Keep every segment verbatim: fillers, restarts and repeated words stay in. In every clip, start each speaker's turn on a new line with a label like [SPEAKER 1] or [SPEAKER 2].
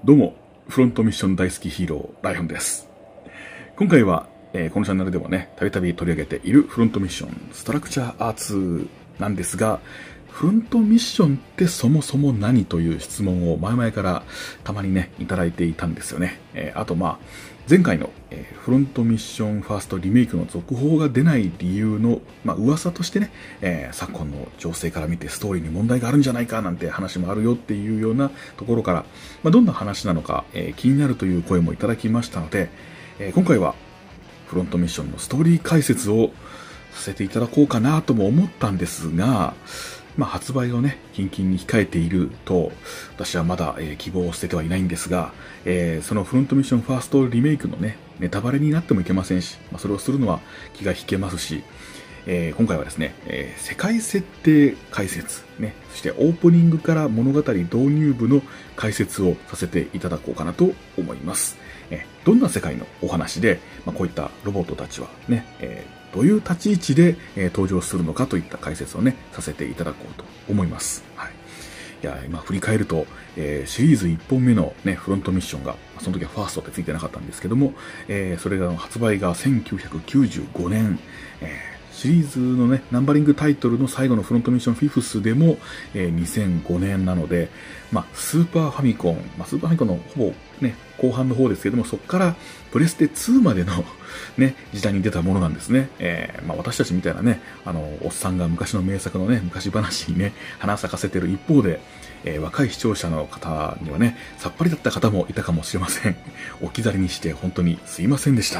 [SPEAKER 1] どうも、フロントミッション大好きヒーロー、ライオンです。今回は、えー、このチャンネルでもね、たびたび取り上げているフロントミッション、ストラクチャーアーツなんですが、フロントミッションってそもそも何という質問を前々からたまにね、いただいていたんですよね。えー、あとまあ、前回の、えー、フロントミッションファーストリメイクの続報が出ない理由の、まあ、噂としてね、えー、昨今の情勢から見てストーリーに問題があるんじゃないかなんて話もあるよっていうようなところから、まあ、どんな話なのか、えー、気になるという声もいただきましたので、えー、今回はフロントミッションのストーリー解説をさせていただこうかなとも思ったんですが、まあ、発売をね、近々に控えていると、私はまだ、えー、希望を捨ててはいないんですが、えー、そのフロントミッションファーストリメイクのね、ネタバレになってもいけませんし、まあ、それをするのは気が引けますし、えー、今回はですね、えー、世界設定解説、ね、そしてオープニングから物語導入部の解説をさせていただこうかなと思います。えー、どんな世界のお話で、まあ、こういったロボットたちはね、えーどういう立ち位置で、えー、登場するのかといった解説をね、させていただこうと思います。はい。いや、今振り返ると、えー、シリーズいっぽんめのね、フロントミッションが、その時はファーストってついてなかったんですけども、えー、それが発売がせんきゅうひゃくきゅうじゅうごねん、えーシリーズのね、ナンバリングタイトルの最後のフロントミッションフィフスでも、えー、にせんごねんなので、まあ、スーパーファミコン、まあ、スーパーファミコンのほぼね、後半の方ですけども、そこからプレステツーまでのね、時代に出たものなんですね。えー、まあ、私たちみたいなね、あの、おっさんが昔の名作のね、昔話にね、花咲かせてる一方で、えー、若い視聴者の方にはね、さっぱりだった方もいたかもしれません。置き去りにして本当にすいませんでした。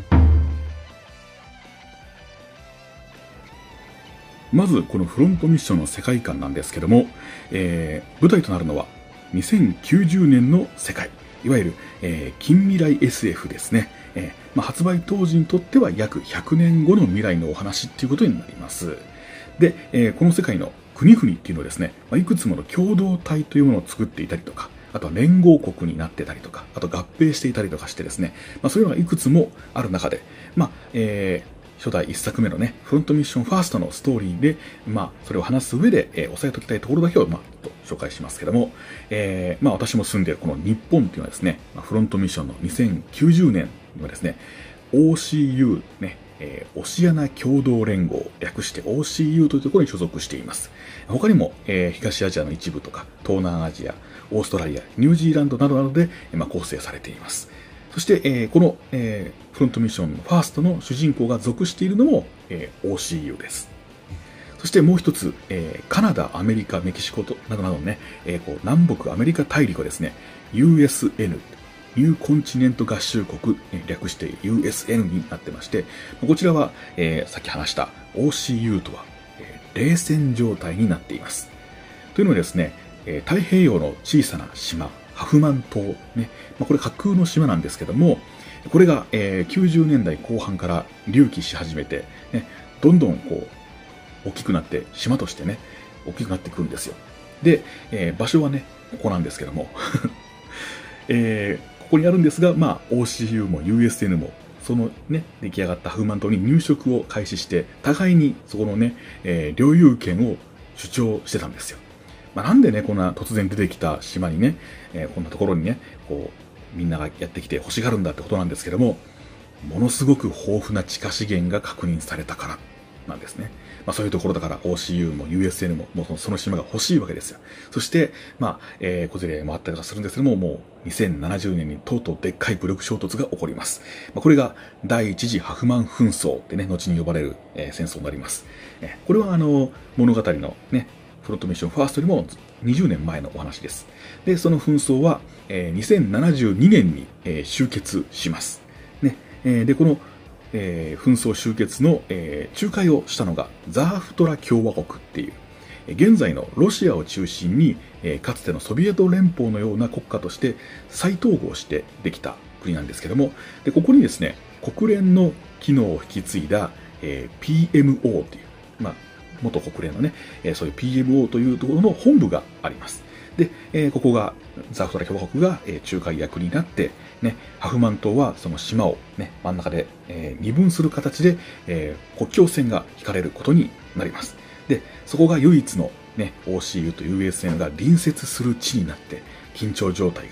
[SPEAKER 1] まず、このフロントミッションの世界観なんですけども、えー、舞台となるのはにせんきゅうじゅうねんの世界。いわゆる、えー、近未来 エスエフ ですね。えーまあ、発売当時にとっては約ひゃくねんごの未来のお話っていうことになります。で、えー、この世界の国々っていうのはですね、まあ、いくつもの共同体というものを作っていたりとか、あとは連合国になってたりとか、あと合併していたりとかしてですね、まあ、そういうのがいくつもある中で、まあ、えー初代一作目のね、フロントミッションファーストのストーリーで、まあ、それを話す上で、えー、押さえておきたいところだけを、まあ、と紹介しますけども、えー、まあ、私も住んでいるこの日本っていうのはですね、まあ、フロントミッションのにせんきゅうじゅうねんにはですね、オーシーユー、ね、えー、オシアナ共同連合、略して オーシーユー というところに所属しています。他にも、えー、東アジアの一部とか、東南アジア、オーストラリア、ニュージーランドなどなどで、まあ、構成されています。そして、えー、この、えー、フロントミッションのファーストの主人公が属しているのも、えー、オーシーユー です。そしてもう一つ、えー、カナダ、アメリカ、メキシコとなどなどね、えー、こう南北アメリカ大陸はですね、ユーエスエヌ、ニューコンチネント合衆国、えー、略して ユーエスエヌ になってまして、こちらは、えー、さっき話した オーシーユー とは、えー、冷戦状態になっています。というのはですね、えー、太平洋の小さな島、ハフマン島、ね、まあ、これ架空の島なんですけども、これが、えー、きゅうじゅうねんだいこう半から隆起し始めて、ね、どんどんこう大きくなって島としてね大きくなってくるんですよ。で、えー、場所はねここなんですけども、えー、ここにあるんですが、まあ オーシーユー も ユーエスエヌ もそのね出来上がったハフマン島に入植を開始して互いにそこのね、えー、領有権を主張してたんですよ。まあ、なんでね、こんな突然出てきた島にね、えー、こんなところにね、こう、みんながやってきて欲しがるんだってことなんですけども、ものすごく豊富な地下資源が確認されたからなんですね。まあそういうところだから オーシーユー も ユーエスエヌ ももうその島が欲しいわけですよ。そして、まあ、えー、小競り合いもあったりとかするんですけども、もうにせんななじゅうねんにとうとうでっかい武力衝突が起こります。まあ、これが第一次ハフマン紛争ってね、後に呼ばれる、えー、戦争になります。えー、これはあの、物語のね、フロントミッションファーストよりもにじゅうねんまえのお話です。で、その紛争は、えー、にせんななじゅうにねんに、えー、終結します。ね、えー、で、この、えー、紛争終結の、えー、仲介をしたのがザーフトラ共和国っていう、現在のロシアを中心に、えー、かつてのソビエト連邦のような国家として再統合してできた国なんですけども、でここにですね、国連の機能を引き継いだ、えー、ピーエムオー という、まあ元国連のね、えー、そういう ピーエムオー というところの本部があります。で、えー、ここが、ザーフトラ共和国が、えー、仲介役になって、ね、ハフマン島はその島を、ね、真ん中で、えー、二分する形で、えー、国境線が引かれることになります。で、そこが唯一の、ね、オーシーユー と ユーエスエヌ が隣接する地になって、緊張状態が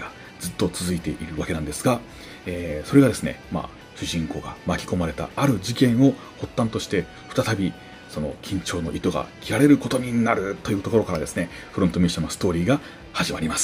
[SPEAKER 1] ずっと続いているわけなんですが、えー、それがですね、まあ、主人公が巻き込まれたある事件を発端として、再びその緊張の糸が切られることになるというところからですね、フロントミッションのストーリーが始まります。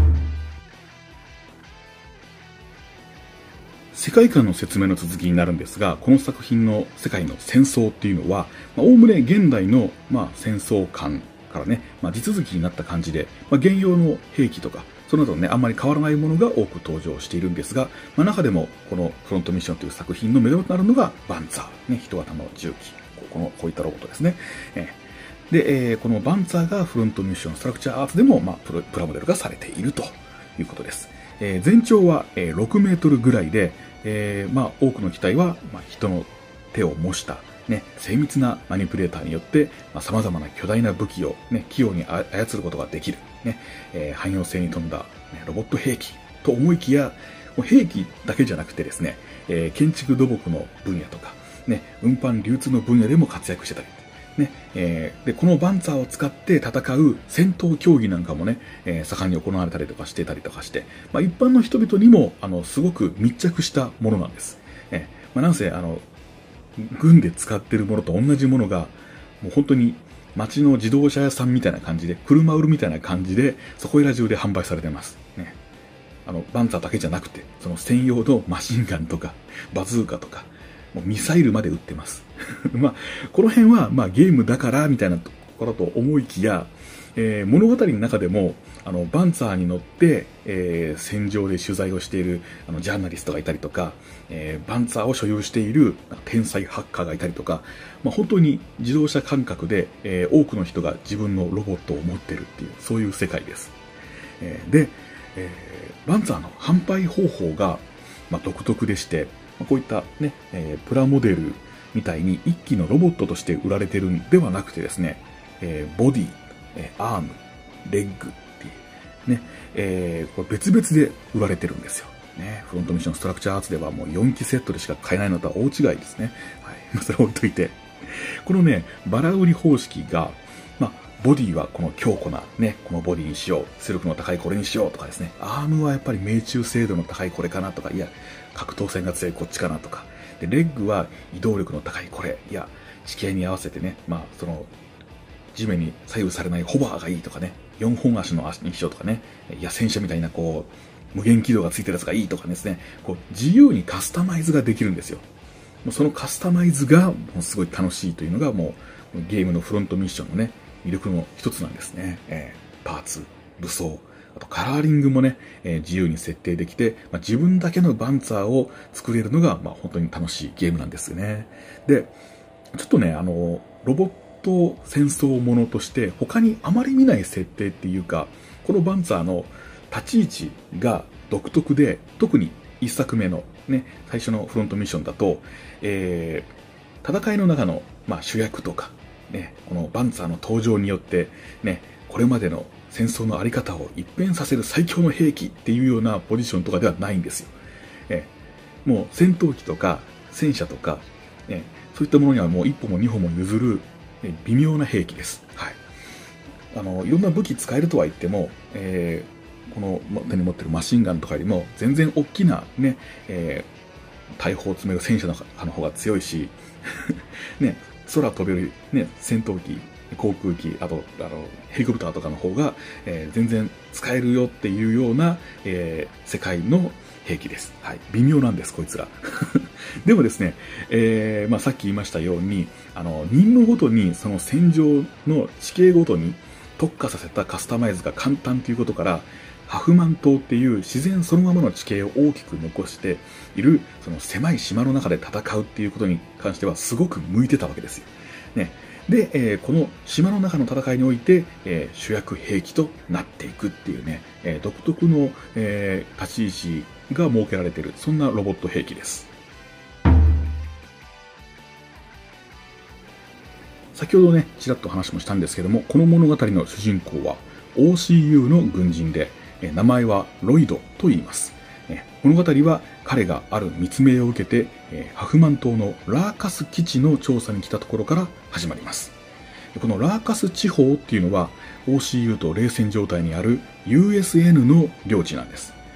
[SPEAKER 1] 世界観の説明の続きになるんですが、この作品の世界の戦争っていうのは、おおむね現代の、まあ、戦争観からね、まあ、地続きになった感じで、まあ、現用の兵器とか、その他のね、あんまり変わらないものが多く登場しているんですが、まあ、中でも、このフロントミッションという作品の目玉となるのが、バンツァー、ね、人型の重機。この、こういったロボットですね。えー、で、えー、このバンツァーがフロントミッションストラクチャーアーツでも、まあ、プラモデルがされているということです。えー、全長は、えー、ろくメートルぐらいで、えー、まあ、多くの機体は、まあ、人の手を模した、ね、精密なマニピュレーターによって、まあ、様々な巨大な武器を、ね、器用に操ることができる、ね、えー、汎用性に富んだ、ね、ロボット兵器と思いきや、兵器だけじゃなくてですね、えー、建築土木の分野とか、ね、運搬流通の分野でも活躍してたり、ね、えー、で、このバンツァーを使って戦う戦闘競技なんかもね、えー、盛んに行われたりとかしてたりとかして、まあ、一般の人々にも、あの、すごく密着したものなんです。えー、まあ、なんせ、あの、軍で使ってるものと同じものが、もう本当に街の自動車屋さんみたいな感じで、車売るみたいな感じで、そこいら中で販売されてます。ね。あの、バンツァーだけじゃなくて、その専用のマシンガンとか、バズーカとか、もうミサイルまで撃ってます。まあ、この辺は、まあ、ゲームだから、みたいなところと思いきや、えー、物語の中でも、あの、バンツァーに乗って、えー、戦場で取材をしている、あの、ジャーナリストがいたりとか、えー、バンツァーを所有している天才ハッカーがいたりとか、まあ、本当に自動車感覚で、えー、多くの人が自分のロボットを持ってるっていう、そういう世界です。えー、で、えー、バンツァーの販売方法が、まあ、独特でして、こういったね、えー、プラモデルみたいに一機のロボットとして売られてるんではなくてですね、えー、ボディ、えー、アーム、レッグっていうね、えー、これ別々で売られてるんですよ。ね、フロントミッションストラクチャーアーツではもうよんきセットでしか買えないのとは大違いですね。はい。それ置いといて。このね、バラ売り方式が、まあ、ボディはこの強固なね、このボディにしよう。出力の高いこれにしようとかですね。アームはやっぱり命中精度の高いこれかなとか、いや、格闘戦が強いこっちかなとか。で、レッグは移動力の高いこれ。いや、地形に合わせてね、まあ、その、地面に左右されないホバーがいいとかね。よんほん足の足にしようとかね。いや、戦車みたいなこう、無限軌道がついてるやつがいいとかですね。こう、自由にカスタマイズができるんですよ。もうそのカスタマイズが、もうすごい楽しいというのがもう、ゲームのフロントミッションのね、魅力の一つなんですね。えー、パーツ、武装、あとカラーリングもね、えー、自由に設定できて、まあ、自分だけのバンツァーを作れるのが、まあ、本当に楽しいゲームなんですよね。で、ちょっとね、あの、ロボット戦争ものとして他にあまり見ない設定っていうか、このバンツァーの立ち位置が独特で、特に一作目のね、最初のフロントミッションだと、えー、戦いの中の、まあ、主役とか、ね、このバンツァーの登場によって、ね、これまでの戦争のあり方を一変させる最強の兵器っていうようなポジションとかではないんですよ。えー、もう戦闘機とか戦車とか、ね、そういったものにはもう一歩も二歩も譲る、ね、微妙な兵器です。はい。あの、いろんな武器使えるとは言っても、えー、この手に持ってるマシンガンとかよりも全然大きなね、えー、大砲を詰める戦車の方が強いし、ね、空飛べる、ね、戦闘機、航空機、あと、あの、ヘリコプターとかの方が、えー、全然使えるよっていうような、えー、世界の兵器です。はい。微妙なんです、こいつら。でもですね、えー、まあ、さっき言いましたように、あの、任務ごとに、その戦場の地形ごとに特化させたカスタマイズが簡単ということから、ハフマン島っていう自然そのままの地形を大きく残している、その狭い島の中で戦うっていうことに関してはすごく向いてたわけですよ。ね。で、えー、この島の中の戦いにおいて、えー、主役兵器となっていくっていうね、えー、独特の、えー、立ち位置が設けられている、そんなロボット兵器です。先ほどね、ちらっと話もしたんですけども、この物語の主人公は オーシーユー の軍人で、えー、名前はロイドと言います。えー、物語は彼がある密命を受けて、えー、ハフマン島のラーカス基地の調査に来たところから始まります。このラーカス地方っていうのは オーシーユー と冷戦状態にある ユーエスエヌ の領地なんです。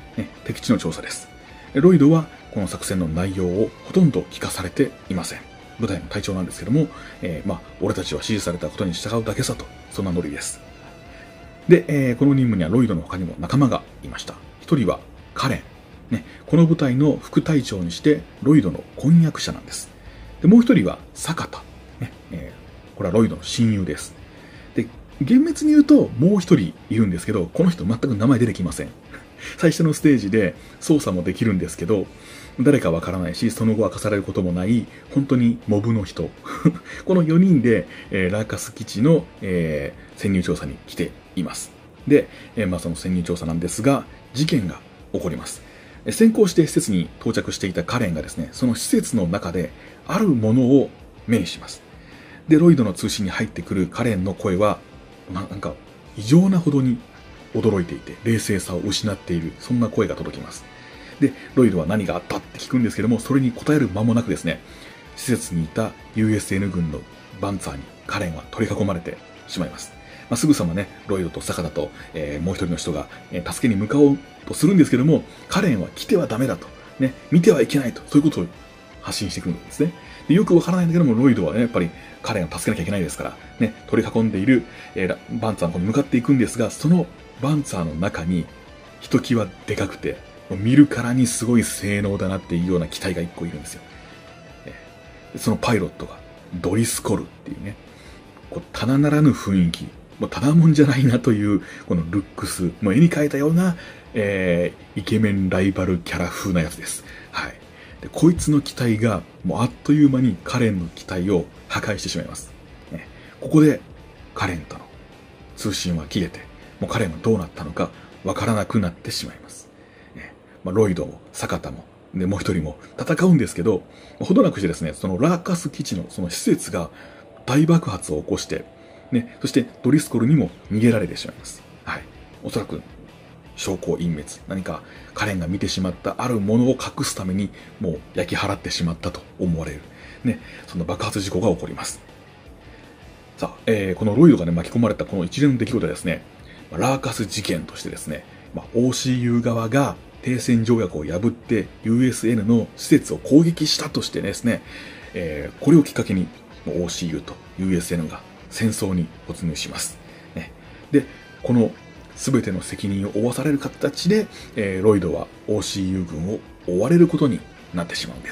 [SPEAKER 1] 敵地の調査です。ロイドはこの作戦の内容をほとんど聞かされていません。部隊の隊長なんですけども、えー、まあ、俺たちは指示されたことに従うだけさと、そんなノリです。で、えー、この任務にはロイドの他にも仲間がいました。一人はカレン。ね、この部隊の副隊長にして、ロイドの婚約者なんです。で、もう一人は坂田。ね、えー、これはロイドの親友です。で、厳密に言うともう一人いるんですけど、この人全く名前出てきません。最初のステージで操作もできるんですけど、誰かわからないし、その後明かされることもない、本当にモブの人。このよにんで、えー、ラーカス基地の、えー、潜入調査に来ています。で、えー、まあその潜入調査なんですが、事件が起こります。先行して施設に到着していたカレンがですね、その施設の中であるものを目にします。で、ロイドの通信に入ってくるカレンの声は、なんか異常なほどに驚いていて、冷静さを失っている、そんな声が届きます。で、ロイドは何があったって聞くんですけども、それに答える間もなくですね、施設にいた ユーエスエヌ 軍のバンツァーにカレンは取り囲まれてしまいます。まあ、すぐさまね、ロイドと坂田と、えー、もう一人の人が、えー、助けに向かおうとするんですけども、カレンは来てはダメだと、ね、見てはいけないと、そういうことを発信してくるんですね。でよくわからないんだけども、ロイドはね、やっぱりカレンを助けなきゃいけないですから、ね、取り囲んでいる、えー、バンツァーの方に向かっていくんですが、そのバンツァーの中に、ひときわでかくて、見るからにすごい性能だなっていうような機体が一個いるんですよ。えー、そのパイロットが、ドリスコルっていうね、こうただならぬ雰囲気、もうただもんじゃないなという、このルックス、もう絵に描いたような、えー、イケメンライバルキャラ風なやつです。はい。で、こいつの機体が、もうあっという間にカレンの機体を破壊してしまいます。ね、ここで、カレンとの通信は切れて、もうカレンはどうなったのかわからなくなってしまいます。ね、まあ、ロイドも、坂田も、で、もう一人も戦うんですけど、ほどなくしてですね、そのラーカス基地のその施設が大爆発を起こして、ね、そしてドリスコルにも逃げられてしまいます。はい。おそらく、証拠隠滅。何か、カレンが見てしまったあるものを隠すために、もう焼き払ってしまったと思われる。ね、その爆発事故が起こります。さあ、えー、このロイドがね、巻き込まれたこの一連の出来事はですね、ラーカス事件としてですね、まあ、オーシーユー 側が停戦条約を破って ユーエスエヌ の施設を攻撃したとしてですね、えー、これをきっかけに オーシーユー と ユーエスエヌ が戦争に突入します。ね、で、この全ての責任を負わされる形で、えー、ロイドは オーシーユー 軍を追われることになってしまうんです。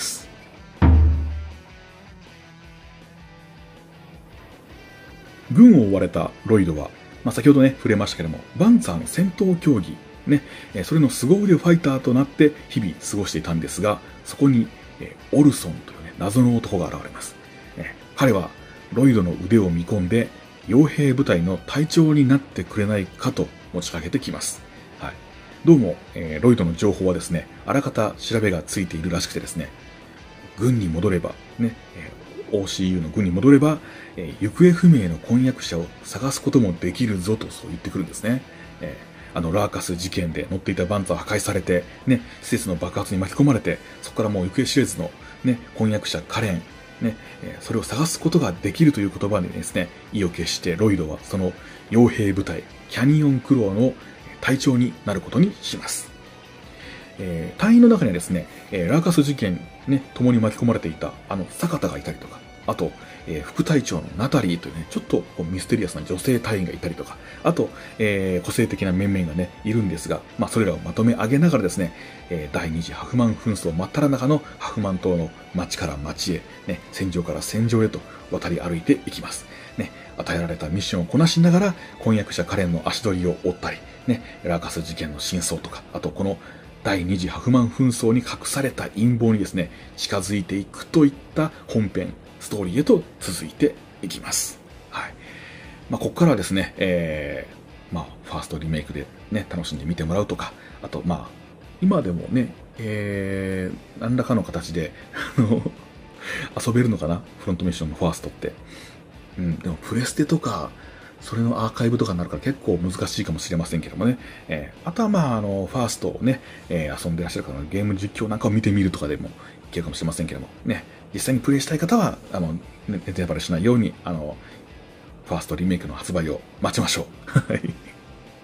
[SPEAKER 1] 軍を追われたロイドは、まあ、先ほどね、触れましたけども、バンツァーの戦闘競技、ね、それの凄腕ファイターとなって日々過ごしていたんですが、そこに、えー、オルソンというね、謎の男が現れます。えー、彼は、ロイドの腕を見込んで、傭兵部隊の隊長になってくれないかと持ちかけてきます。はい。どうも、えー、ロイドの情報はですね、あらかた調べがついているらしくてですね、軍に戻れば、ね、えー、オーシーユー の軍に戻れば、えー、行方不明の婚約者を探すこともできるぞとそう言ってくるんですね。えー、あの、ラーカス事件で乗っていたバンツァー破壊されて、ね、施設の爆発に巻き込まれて、そこからもう行方知れずの、ね、婚約者カレン、ね、それを探すことができるという言葉でですね、意を決してロイドはその傭兵部隊、キャニオンクローの隊長になることにします。えー、隊員の中にはですね、ラーカス事件ね、共に巻き込まれていたあの坂田がいたりとか、あと、えー、副隊長のナタリーというね、ちょっとこうミステリアスな女性隊員がいたりとか、あと、えー、個性的な面々がね、いるんですが、まあ、それらをまとめ上げながらですね、えー、第二次ハフマン紛争真っ只中のハフマン島の町から町へ、ね、戦場から戦場へと渡り歩いていきます。ね、与えられたミッションをこなしながら、婚約者カレンの足取りを追ったり、ね、ラーカス事件の真相とか、あとこの第二次ハフマン紛争に隠された陰謀にですね、近づいていくといった本編、ストーリーへと続いていきます。はい。まあ、ここからはですね、えー、まあ、ファーストリメイクでね、楽しんで見てもらうとか、あと、まあ、今でもね、えー、何らかの形で、あの、遊べるのかな、フロントミッションのファーストって。うん、でもプレステとか、それのアーカイブとかになるから結構難しいかもしれませんけどもね。えー、あとはまあ、あの、ファーストをね、えー、遊んでらっしゃる方のゲーム実況なんかを見てみるとかでもいけるかもしれませんけども、ね、実際にプレイしたい方は、あの、ネタバレしないように、あの、ファーストリメイクの発売を待ちましょう。はい。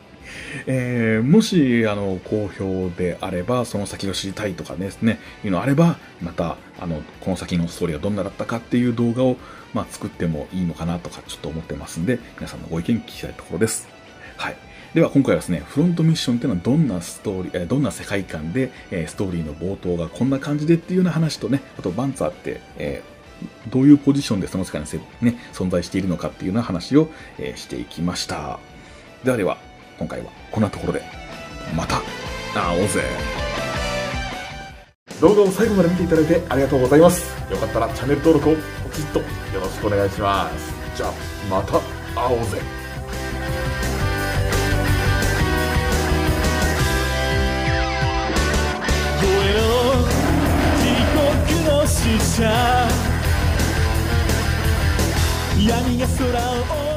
[SPEAKER 1] えー、もし、あの、好評であれば、その先を知りたいとかですね、いうのあれば、また、あの、この先のストーリーがどんなだったかっていう動画を、まあ、作ってもいいのかなとか、ちょっと思ってますんで、皆さんのご意見聞きたいところです。はい。では、今回はですね、フロントミッションっていうのはどんなストーリー、えー、どんな世界観で、えー、ストーリーの冒頭がこんな感じでっていうような話とね、あと、バンツァーって、えー、どういうポジションでその世界に、ね、存在しているのかっていうような話を、えー、していきました。ではでは、今回はこんなところで、また会おうぜ。動画を最後まで見ていただいてありがとうございます。よかったらチャンネル登録をポチッとよろしくお願いします。じゃあ、また会おうぜ。
[SPEAKER 2] 闇が空を